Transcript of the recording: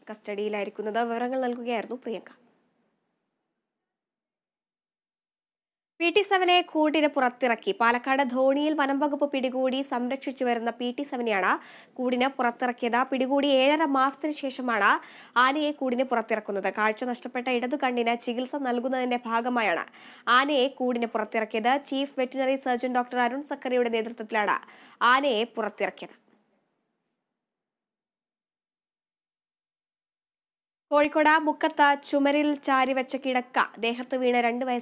കസ്റ്റഡിയിലായിരിക്കുന്നത്. വിവരങ്ങൾ നൽകുകയായിരുന്നു പ്രിയങ്ക. PT-7 കൂടിന് പുറത്തിറക്കി. പാലക്കാട് ധോണിയിൽ വനംവകുപ്പ് പിടികൂടി സംരക്ഷിച്ചു വരുന്ന PT-7നെയാണ് കൂടിന് പുറത്തിറക്കിയത്. പിടികൂടി 7.5 മാസത്തിന് ശേഷമാണ് ആനയെ കൂടിന് പുറത്തിറക്കുന്നത്. കാഴ്ച നഷ്ടപ്പെട്ട ഇടതു കണ്ണിന് ചികിത്സ നൽകുന്നതിന്റെ ഭാഗമായാണ് ആനയെ കൂടിന് പുറത്തിറക്കിയത്. Chief veterinary surgeon doctor Arun സക്കറിയുടെ നേതൃത്വത്തിലാണ് ആനയെ പുറത്തിറക്കിയത്. കോഴിക്കോട് മുക്കത്ത് ചുമരിൽ ചാരിവെച്ച കിടക്ക ദേഹത്ത് വീണ് 2